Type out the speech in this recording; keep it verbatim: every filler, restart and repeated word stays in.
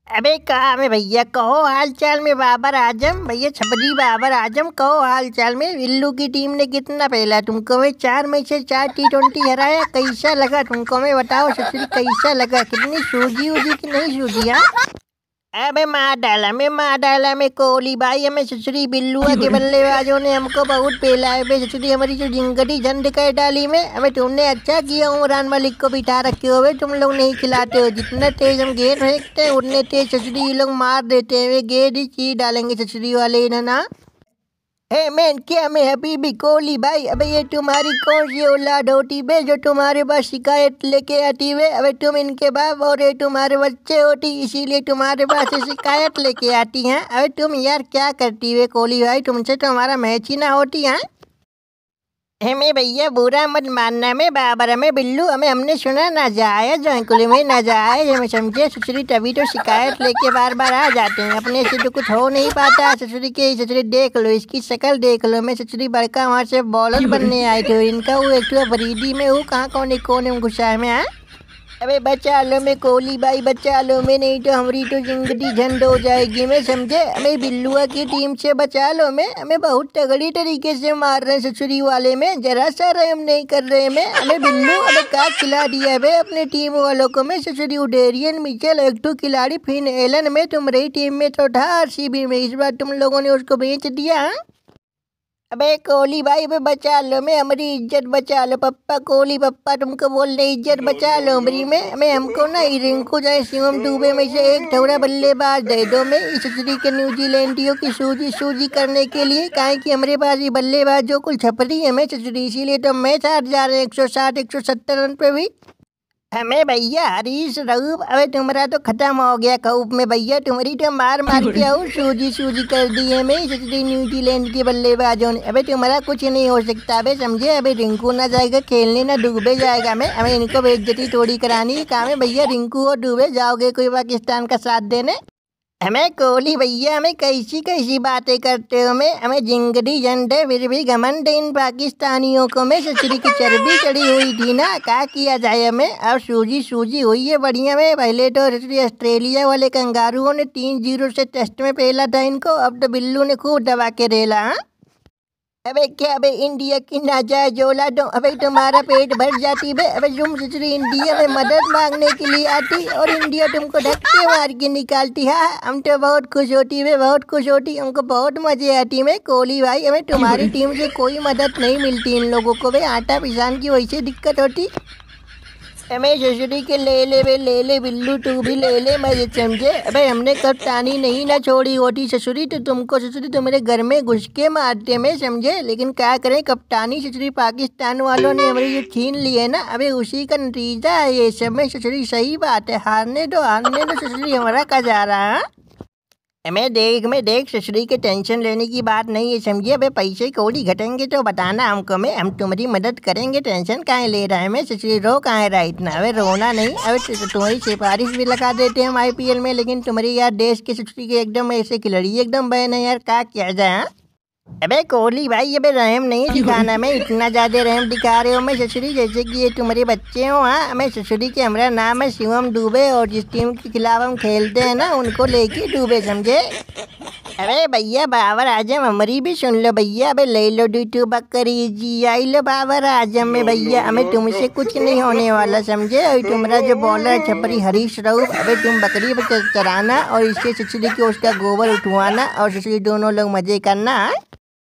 अबे कहा में भैया कहो हाल चाल में बाबर आजम भैया छपरी बाबर आजम कहो हाल चाल में। बिल्लू की टीम ने कितना पहला तुमको में चार में से चार टी ट्वेंटी हराया, कैसा लगा तुमको में बताओ ससुरी, कैसा लगा? कितनी सूझी उजी की नहीं सूझी? हाँ अबे मार डाला में मार डाला में कोहली भाई, हमें ससुरी बिल्लुआ के बल्लेबाजों ने हमको बहुत पेला है बे ससुरी, हमारी जो जिंगड़ी झंड कर डाली में। हमें तुमने अच्छा किया उमरान मलिक को बिठा रखे हो, तुम लोग नहीं खिलाते हो। जितना तेज हम गेंद फेंकते हैं उतने तेज ससुरी ये लोग मार देते हैं, वे गेंद ही चीर डालेंगे ससुरी वाले इन्हें ना। हे मैन क्या मैं हबीबी कोहली भाई, अबे ये तुम्हारी कौन सी औलाद होती बे जो तुम्हारे पास शिकायत लेके आती वे? अबे तुम इनके बाप और ये तुम्हारे बच्चे होती, इसीलिए तुम्हारे पास शिकायत लेके आती हैं। अबे तुम यार क्या करती वे कोहली भाई, तुमसे तो हमारा मैच ही ना होती है। हमें भैया बुरा मत मानना में बाबर, हमें बिल्लू हमें हमने सुना ना जायज अंकुल में ना जायज, हमें समझे ससुरी, तभी तो शिकायत लेके बार बार आ जाते हैं। अपने से तो कुछ हो नहीं पाता ससुरी के। ससुरी देख लो इसकी शक्ल देख लो, मैं ससुरी बड़का वहाँ से बॉलर बनने आए थे इनका, वो एक तो बरीदी में हूँ कहाँ कौन कोने में घुसा में। हाँ अबे बचा लो मैं कोहली भाई बचा लो मैं, नहीं तो हमारी तो जिंदगी झंड हो जाएगी मैं समझे। हमें बिल्लुआ की टीम से बचा लो मैं, हमें बहुत तगड़ी तरीके से मार रहे हैं ससुरी वाले में, जरा सा रहम नहीं कर रहे मैं। हमें बिल्लू हमें क्या खिला दिया है अपने टीम वालों को मैं ससुरी। उडेरियन मिचेल एक तो खिलाड़ी, फिन एलन में तुम्हारी टीम में तो था आरसीबी में, इस बार तुम लोगों ने उसको बेच दिया। अबे कोहली भाई अबे बचा लो मैं, हमारी इज्जत बचा लो पप्पा, कोहली पप्पा तुमको बोल रहे इज्जत बचा लो हमारी में। हमें हमको ना रिंकू जाए शिवम दुबे में से एक थोड़ा बल्लेबाज दे दो मैं इस ससुरी के न्यूजीलैंडियों की सूजी सूजी करने के लिए, काहे कि हमारे पास ये बल्लेबाज जो कुल छपरी है मैं ससुरी, इसीलिए तो मैच हार जा रहे हैं एक सौ साठ एक सौ सत्तर रन पे भी। हमें भैया हरीश रऊफ, अबे तुम्हारा तो खत्म हो गया कऊप में भैया, तुम्हारी तो मार मार के आओ सूजी सूजी कर दी है मैं ससुरी न्यूजीलैंड के बल्लेबाजों ने। अबे तुम्हारा कुछ नहीं हो सकता अबे समझे। अबे रिंकू ना जाएगा खेलने ना डूबे जाएगा मैं, हमें इनको बेइज्जती थोड़ी करानी है काम है भैया। रिंकू और डूबे जाओगे कोई पाकिस्तान का साथ देने? हमें कोहली भैया हमें कैसी कैसी बातें करते हो मैं, हमें जिंगड़ी झंड है फिर भी घमंड इन पाकिस्तानियों को मैं ससुरी की चर्बी चढ़ी हुई थी ना, क्या किया जाए हमें। अब सूजी सूजी हुई है बढ़िया में। पहले तो ससुरी ऑस्ट्रेलिया वाले कंगारुओं ने तीन जीरो से टेस्ट में पहला था इनको, अब तो बिल्लू ने खूब दबा के रेला। हाँ अबे क्या अबे इंडिया की नाजायज औलादों, अबे तुम्हारा पेट भर जाती बे। अबे तुम ससुरी इंडिया में मदद मांगने के लिए आती और इंडिया तुमको धक्के मार के निकालती। हाँ हम तो बहुत खुश होती बे, बहुत खुश होती, हमको बहुत मजे आती में कोहली भाई। हमें तुम्हारी टीम से कोई मदद नहीं मिलती इन लोगों को बे, आटा पिसान की वैसे दिक्कत होती। हमें ससुरी के ले ले बे ले ले बिल्लू तू भी ले ले मजे समझे। अबे हमने कप्तानी नहीं ना छोड़ी होती ससुरी तो तुमको ससुरी तुम्हारे घर में घुस के मारते में समझे, लेकिन क्या करें कप्तानी ससुरी पाकिस्तान वालों ने हमारी ये छीन ली है ना, अबे उसी का नतीजा है ये सब में ससुरी। सही बात है, हारने दो हारने दो ससुरी, हमारा का जा रहा है। मैं देख मैं देख ससुरी के टेंशन लेने की बात नहीं है समझिए। अबे पैसे कौड़ी घटेंगे तो बताना हमको में, हम तुम्हारी मदद करेंगे, टेंशन काहे ले रहा है मैं ससुरी। रो काहे रहा इतना, अबे रोना नहीं। अबे तुम्हारी सिफारिश भी लगा देते हैं हम आईपीएल में, लेकिन तुम्हारी यार देश के ससुरी के एकदम ऐसे खिलाड़ी एकदम बैन है यार, क्या किया जाए। अबे कोहली भाई अबे रहम नहीं दिखाना मैं, इतना ज़्यादा रहम दिखा रहे हो मैं ससुरी, जैसे कि ये तुम्हारे बच्चे हो। हाँ हमें ससुरी के हमारा नाम है शिवम दुबे और जिस टीम के खिलाफ हम खेलते हैं ना उनको लेके डूबे समझे। अरे भैया बाबर आजम हमारी भी सुन लो भैया, अबे ले लो डू बकरी जी आई लो बाबर आजम में भैया, हमें तुमसे कुछ नहीं होने वाला समझे। और तुम्हारा जो बॉलर छपरी हरीश रऊफ, अबे तुम बकरी पर चराना और इसके ससुरी के उसका गोबर उठवाना और ससुरी दोनों लोग मजे करना।